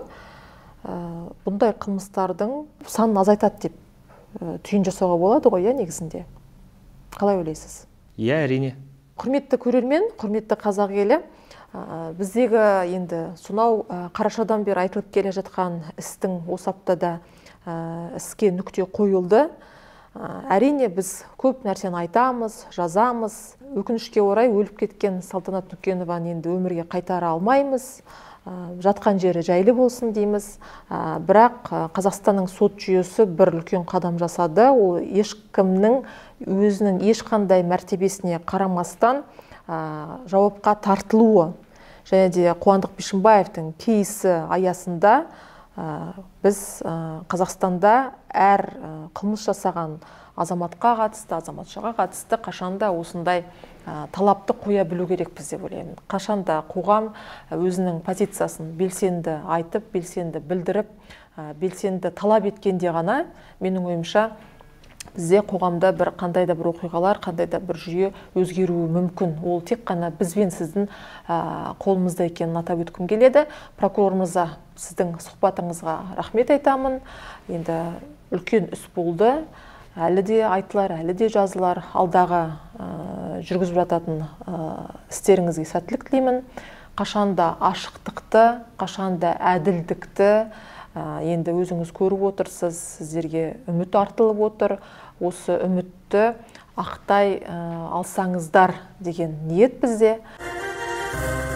бұндай қылмыстардың санын азайтады деп түйін жасауға болады ғой, негізінде. Қалай ойлайсыз? Иә, әрине. Құрметті көрермен, құрметті қазақ елі, біздегі енді сонау қарашадан бері айтылып келе жатқан істің осы аптада іске нүкте қойылды. Әрине біз көп нәрсені айтамыз, жазамыз. Өкінішке орай өліп кеткен Салтанат Нүкенованы енді өмірге қайтара алмаймыз. Жатқан жері жайлы болсын дейміз. Бірақ Қазақстанның сот жүйесі бір үлкен қадам жасады. Ол ешкімнің өзінің ешқандай мәртебесіне қарамастан жауапқа тартылуы. Және де Қуандық Бишімбаевтың кейсі аясында біз Қазақстанда әр қылмыс жасаған азаматқа қатысты, азаматшаға қатысты қашанда осындай талапты қоя білу керекпіз деп ойлаймын. Қашанда қоғам өзінің позициясын белсенді айтып, белсенді білдіріп, белсенді талап еткенде ғана, менің ойымша, бізде қоғамда бір қандай да бір оқиғалар, қандай да бір жүйе өзгеруі мүмкін. Ол тек қана бізбен сіздің қолымызда екенін атап өткім келеді. Прокурор мырза, сіздің сұхбатыңызға рахмет айтамын. Енді үлкен іс болды. Әлі де айтылар, әлі де жазылар. Алдағы жүргізіп жататын істеріңізге сәттілік тілеймін. Қашанда ашықтықты, қашанда әділдікті енді өзіңіз көріп отырсыз, сіздерге үміт артылып отыр. Осы үмітті ақтай алсаңыздар деген ниет бізде.